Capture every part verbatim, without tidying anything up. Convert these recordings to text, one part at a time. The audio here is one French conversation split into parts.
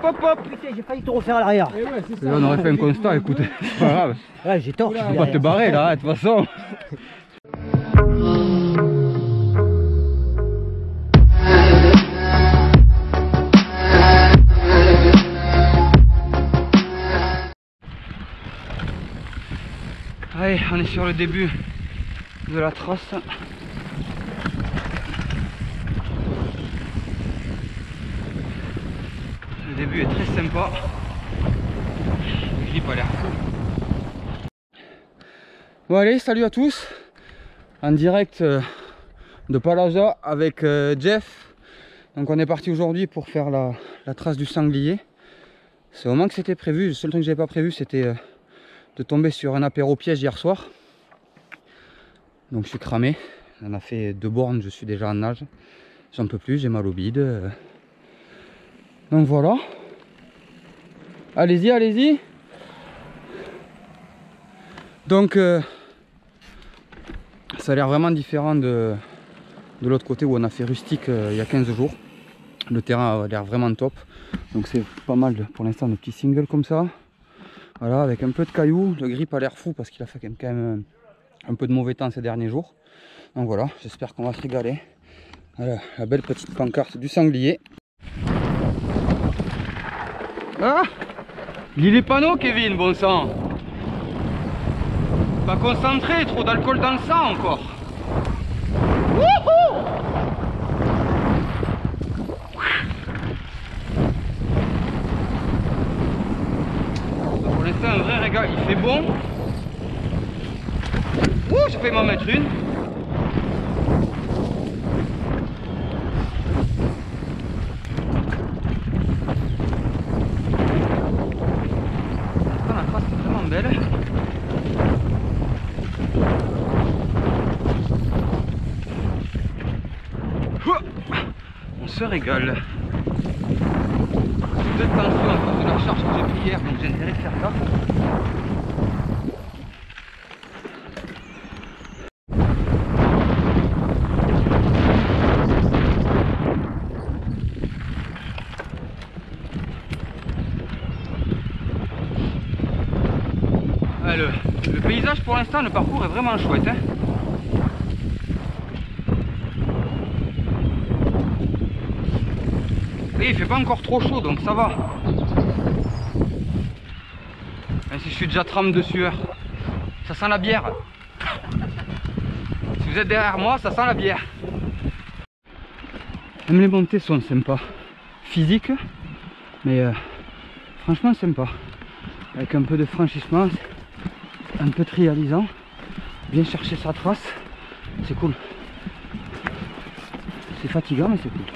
hop, hop. Putain, j'ai failli te refaire à l'arrière. Et ouais, c'est ça. Là, on aurait fait un constat, écoute, c'est pas grave. Ouais, j'ai tort. Faut pas te barrer là, de toute façon. Allez, on est sur le début de la trace. Le début est très sympa. Le grip a l'air fou. Bon allez, salut à tous. En direct de Palaja avec Jeff. Donc on est parti aujourd'hui pour faire la, la trace du sanglier. C'est au moment que c'était prévu. Le seul truc que j'avais pas prévu, c'était de tomber sur un apéro piège hier soir. Donc je suis cramé. On a fait deux bornes, je suis déjà en nage. J'en peux plus, j'ai mal au bide. Donc voilà. Allez-y, allez-y. Donc euh, ça a l'air vraiment différent de, de l'autre côté où on a fait rustique euh, il y a quinze jours. Le terrain a l'air vraiment top. Donc c'est pas mal de, pour l'instant de petits singles comme ça. Voilà, avec un peu de cailloux. Le grip a l'air fou parce qu'il a fait quand même un peu de mauvais temps ces derniers jours. Donc voilà, j'espère qu'on va se régaler. Voilà, la belle petite pancarte du sanglier. Ah, lis les panneaux, Kevin, bon sang. Pas concentré, trop d'alcool dans le sang encore. Wouhou! Pour l'instant, un vrai régal, il fait bon. Ouh, j'ai failli m'en mettre une. La trace est vraiment belle. On se régale. Deux tensions à cause de la charge que j'ai pris hier, donc j'ai intérêt de faire ça. Ah, le, le paysage pour l'instant, le parcours est vraiment chouette. Hein. Et il fait pas encore trop chaud, donc ça va. Même si je suis déjà trempe de sueur. Ça sent la bière. Si vous êtes derrière moi, ça sent la bière. Même les montées sont sympas. Physiques, mais euh, franchement sympa. Avec un peu de franchissement, un peu trialisant. Bien chercher sa trace, c'est cool. C'est fatigant, mais c'est cool.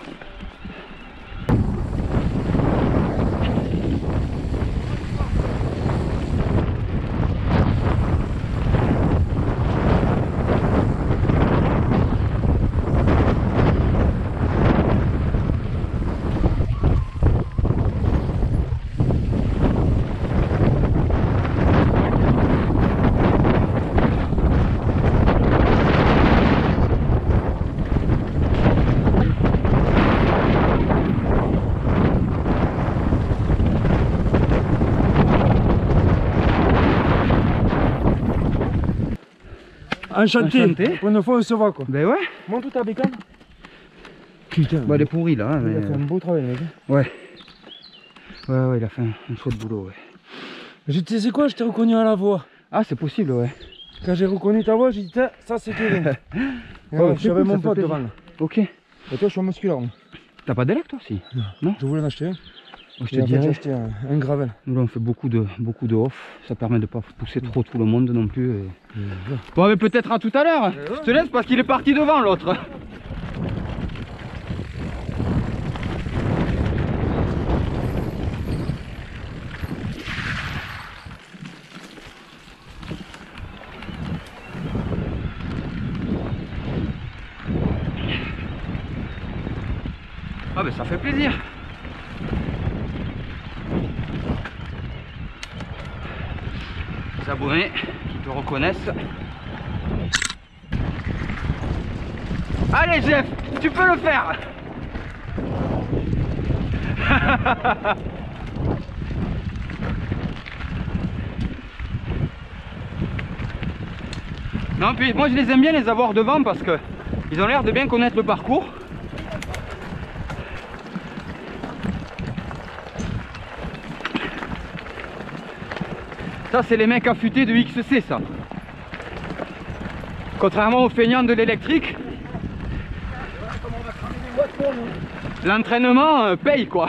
Enchanté. Enchanté. Pour une fois on se voit quoi. Ben ouais. Montre ta bécane. Putain. Bah elle est pourrie là. Hein, il mais... a fait un beau travail mec. Ouais. Ouais ouais il a fait un, un chouette boulot ouais. Je tu sais quoi, je t'ai reconnu à la voix. Ah c'est possible ouais. Quand j'ai reconnu ta voix, j'ai dit ça c'est Kevin. Ouais, ouais, j'avais cool, mon pote devant là. Ok. Et toi je suis un musculaire. T'as pas d'élec toi aussi? Non. Non. Je voulais en acheter un. Moi, je Et te en fait, j'ai dirais. acheté un, un gravel. Nous là on fait beaucoup de beaucoup de off. Ça permet de pas pousser trop tout le monde non plus. Et... Mmh. Bon mais peut-être à tout à l'heure. Je te laisse parce qu'il est parti devant l'autre. Ah ben ça fait plaisir. Les abonnés qui te reconnaissent. Allez Jeff, tu peux le faire. Non, puis moi je les aime bien les avoir devant parce que ils ont l'air de bien connaître le parcours. Ça c'est les mecs affûtés de X C ça. Contrairement aux feignants de l'électrique, l'entraînement euh, paye quoi.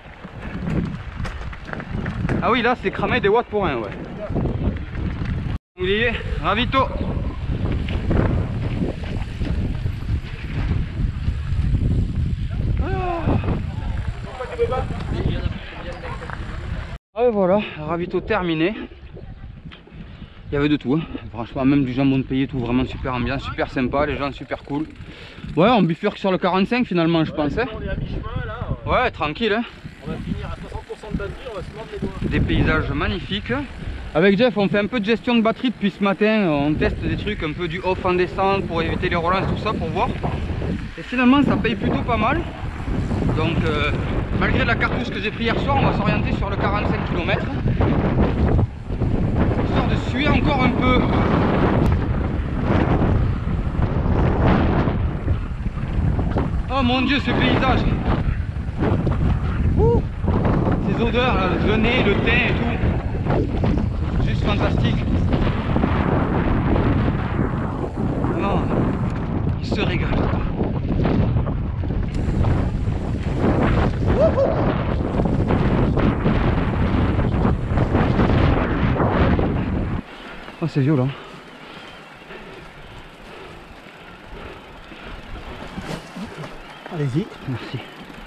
Ah oui là c'est cramer des watts pour rien ouais. Il y est, ravito. Ah et voilà, ravito terminé. Il y avait de tout, hein. Franchement même du jambon de pays, tout vraiment super ambiance, super sympa, les gens super cool. Ouais, on bifurque sur le quarante-cinq finalement je pensais. On est à mi-chemin là. Ouais, tranquille. Hein. On va finir à soixante pour cent de batterie, on va se mordre les doigts. Des paysages magnifiques. Avec Jeff on fait un peu de gestion de batterie depuis ce matin, on teste des trucs un peu du off en descente pour éviter les relances, tout ça pour voir. Et finalement ça paye plutôt pas mal. Donc euh, malgré la cartouche que j'ai pris hier soir, on va s'orienter sur le quarante-cinq kilomètres. Histoire de suer encore un peu. Oh mon dieu ce paysage. Ouh, ces odeurs là, le genêt, le thym et tout. Juste fantastique. Vraiment, il se régale. Oh c'est violent. Allez-y. Merci.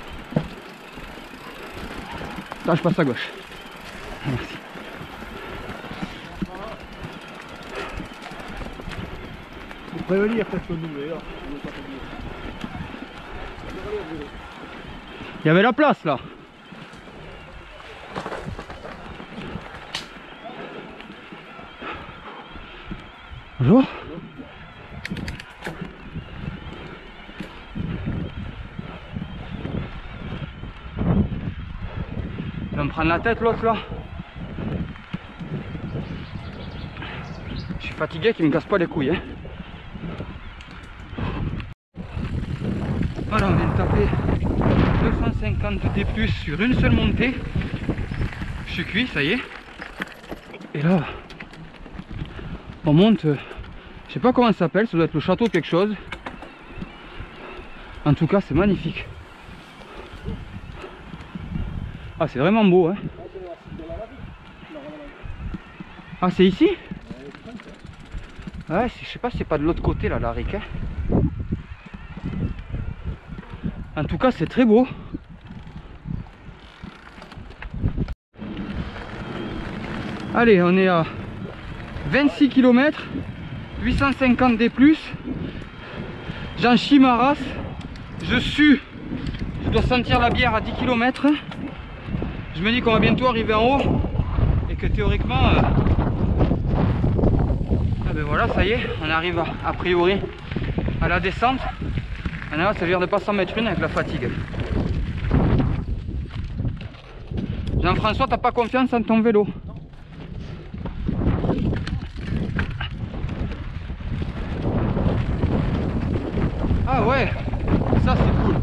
Là je passe à gauche. Merci. Faut prévenir peut-être que nous là. Il y avait la place là. Bonjour. Il va me prendre la tête l'autre là. Je suis fatigué qu'il me casse pas les couilles. Hein. Voilà, on vient de taper deux cent cinquante D plus sur une seule montée. Je suis cuit, ça y est. Et là, on monte, je sais pas comment ça s'appelle, ça doit être le château quelque chose. En tout cas, c'est magnifique. Ah, c'est vraiment beau, hein. Ah, c'est ici? Ouais, je sais pas si c'est pas de l'autre côté là, la rique. Hein. En tout cas, c'est très beau. Allez, on est à vingt-six kilomètres, huit cent cinquante D plus. J'en chie ma race. Je sue. Je dois sentir la bière à dix kilomètres. Je me dis qu'on va bientôt arriver en haut. Et que théoriquement... Euh... Ah ben voilà, ça y est, on arrive a, a priori à la descente. Maintenant, ça veut dire de pas s'en mettre une avec la fatigue. Jean-François, t'as pas confiance en ton vélo? Ah ouais, ça c'est cool.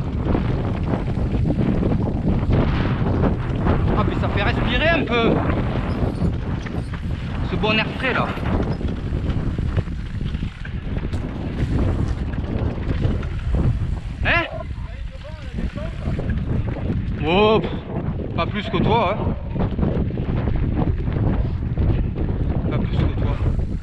Ah puis ça fait respirer un peu. Ce bon air frais là. Hein? Oh, pas plus que toi, hein. Pas plus que toi.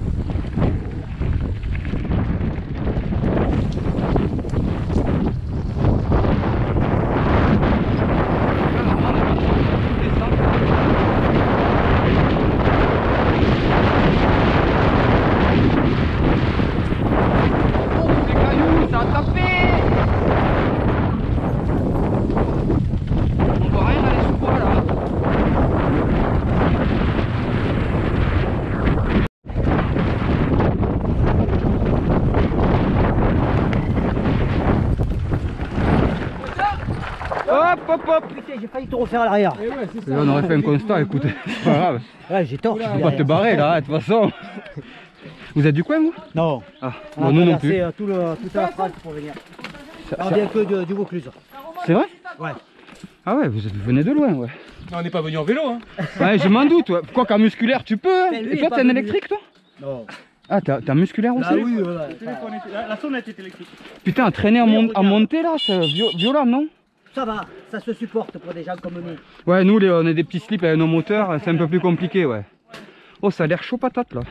Hop hop hop. Putain, j'ai failli te refaire à l'arrière. Et ouais, c'est Et ça. on aurait fait un constat, écoute, c'est pas grave. Ouais, j'ai tort. Faut pas te barrer là, de toute façon. Vous êtes du coin, vous? Non. Ah, On bon, a nous non traversé plus. euh, tout le, toute la France pour venir. Ça- On ça- vient que de- du Vaucluse. C'est vrai? Ouais. Ah ouais, vous êtes- vous venez de loin, ouais. On n'est pas venu en vélo, hein. Ouais, je m'en doute, ouais. Quoi qu'en musculaire, tu peux, hein. Mais lui, Et il toi, est pas t'es un venu. électrique, toi? Non. Ah, t'es t'es un musculaire aussi? Ah oui, voilà. Le téléphone était- La, la sonnette est électrique. Putain, traîner en, Oui, mon- en regarde. montée, là, c'est vio- violent, non? Ça va, ça se supporte pour des gens comme nous. Ouais, nous, les- on a des petits slips avec nos moteurs, c'est un peu plus compliqué, ouais. Oh, ça a l'air chaud patate, là.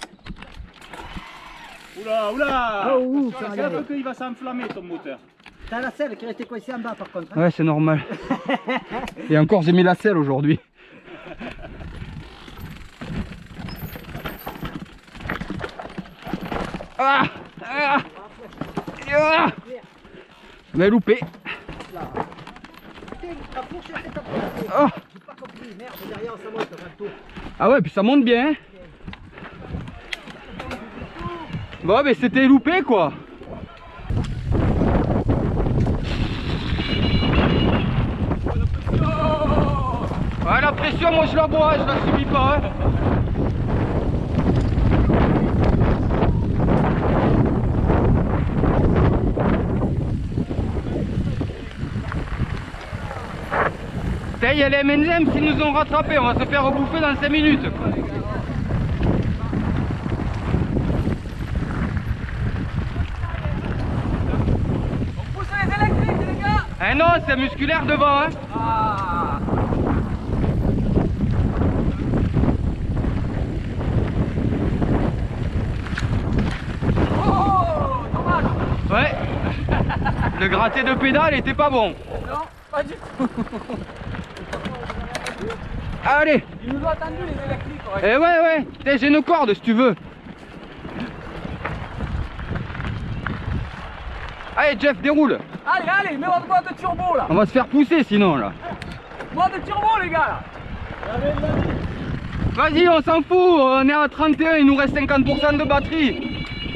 Oula, oula. Oh, ouh, ça va C'est y un aller. peu qu'il va s'enflammer ton moteur. T'as la selle qui est restée coincée en bas par contre. hein. Ouais, c'est normal. Et encore, j'ai mis la selle aujourd'hui. Ah, ah, ah. Je vais louper. Putain, ta fourchette est à poil. Oh. J'ai pas compris, merde, derrière ça monte, ça va tout. Ah ouais, puis ça monte bien. hein. Bon, mais c'était loupé, quoi. Ouais, la pression, moi je la bois, je la subis pas. hein. Putain, il y a les M and M qui nous ont rattrapés, on va se faire rebouffer dans cinq minutes. Eh non, c'est musculaire devant, hein. Ouais. Le gratté de pédale était pas bon. Non, pas du tout. Allez. Ils nous ont attendu les électriques. Ouais. Eh ouais, ouais. Tiens, j'ai une corde si tu veux. Allez, Jeff, déroule. Allez, allez, mets votre boîte de turbo là. On va se faire pousser sinon là. Boîte de turbo les gars là. Vas-y, on s'en fout. On est à trente et un, il nous reste cinquante pour cent de batterie.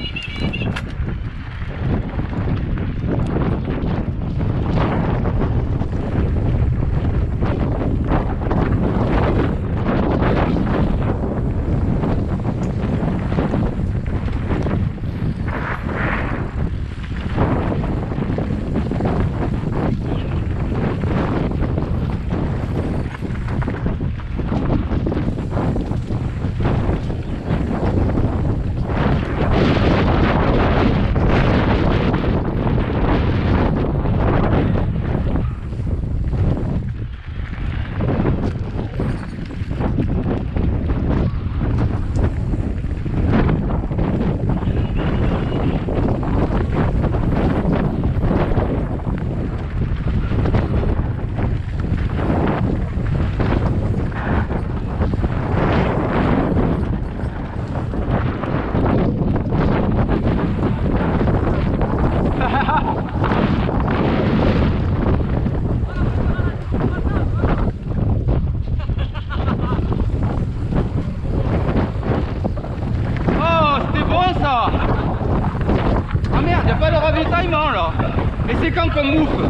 ravitaillement là. Et c'est quand qu'on bouffe?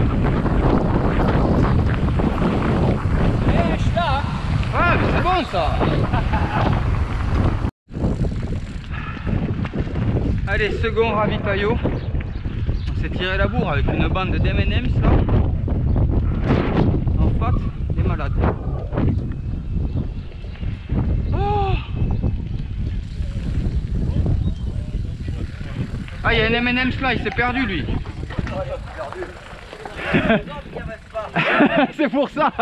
Eh, je suis là. Ouais, mais c'est bon ça. Allez, second ravitaillot. On s'est tiré la bourre avec une bande d'M and M's là. En fait, des malades. Oh, ah, il y a un M and M's là, il s'est perdu lui. C'est pour ça.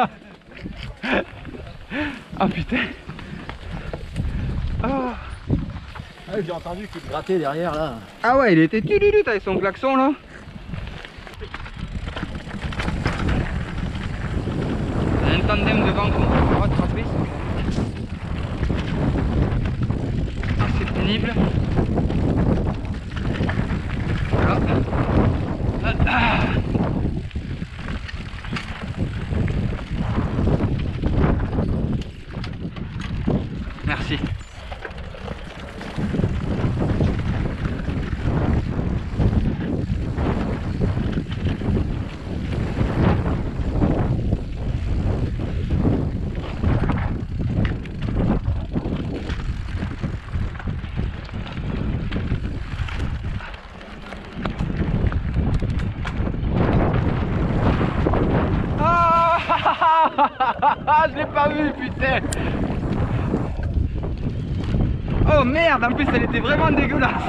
Ah putain. Ah. Ah, j'ai entendu qu'il te grattait derrière là. Ah ouais, il était tululu avec son klaxon là. Il y a un tandem devant qu'on peut rattraper. Ah, c'est pénible. Voilà. Ah. Merci. pas vu, putain. Oh merde, en plus elle était vraiment dégueulasse.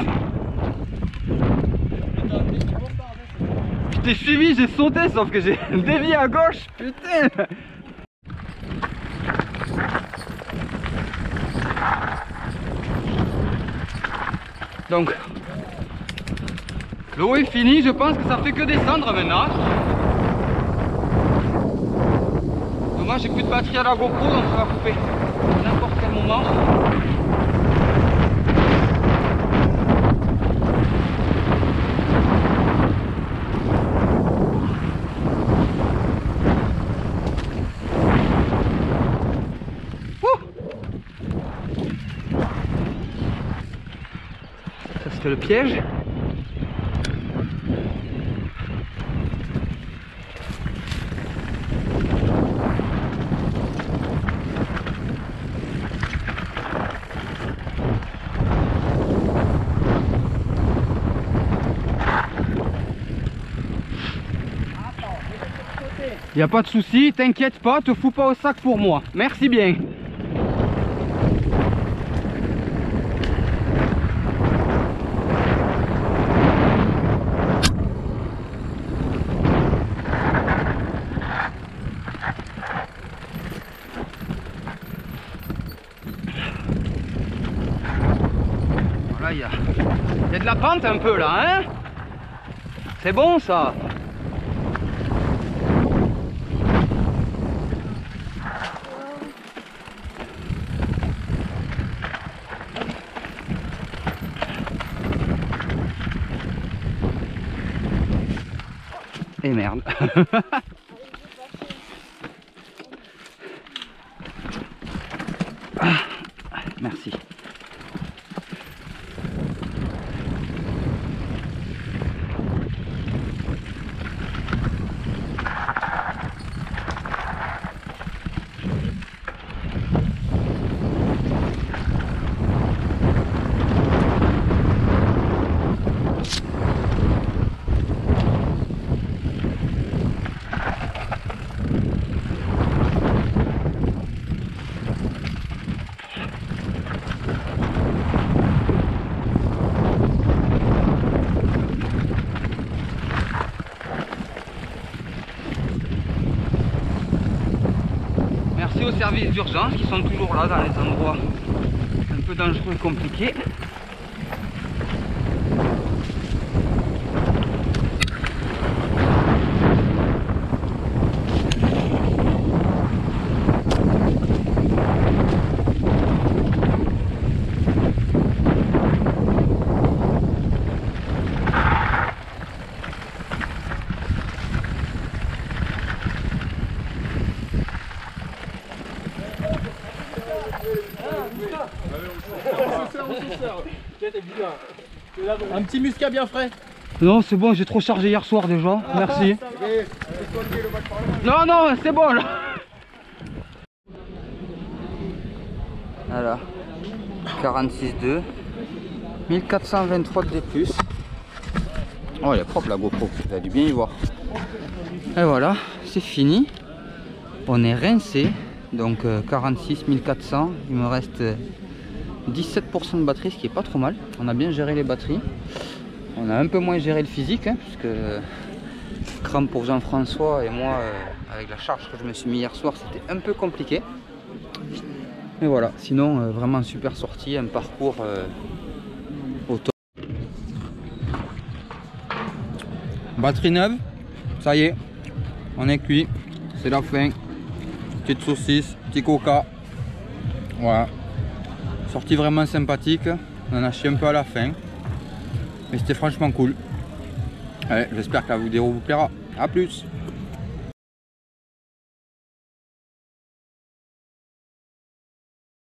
Je t'ai suivi, j'ai sauté, sauf que j'ai dévié à gauche, putain. Donc, l'eau est finie, je pense que ça fait que descendre maintenant. Dommage, j'ai plus de batterie à la GoPro, donc ça va couper à n'importe quel moment. Ça c'était le piège. Y a pas de souci, t'inquiète pas, te fous pas au sac pour moi. Merci bien. Voilà, il y a, y a de la pente un peu là, hein. C'est bon ça. Et merde. Ah, merci. Merci aux services d'urgence qui sont toujours là dans les endroits un peu dangereux et compliqués. Un petit muscat bien frais. Non, c'est bon, j'ai trop chargé hier soir déjà. Merci. Non, non, c'est bon là. Voilà. quarante-six deux. mille quatre cent vingt-trois de D plus. Oh, elle est propre la GoPro, vous avez dû bien y voir. Et voilà, c'est fini. On est rincé. Donc euh, quarante-six mille quatre cents. Il me reste dix-sept pour cent de batterie, ce qui est pas trop mal. On a bien géré les batteries. On a un peu moins géré le physique, hein, puisque euh, crampe pour Jean-François et moi, euh, avec la charge que je me suis mis hier soir, c'était un peu compliqué. Mais voilà, sinon euh, vraiment super sortie, un parcours euh, au top. Batterie neuve, ça y est, on est cuit, c'est la fin. Petite saucisse, petit coca. Voilà. Sortie vraiment sympathique. On en a chié un peu à la fin. Mais c'était franchement cool. Allez, j'espère que la vidéo vous plaira. A plus.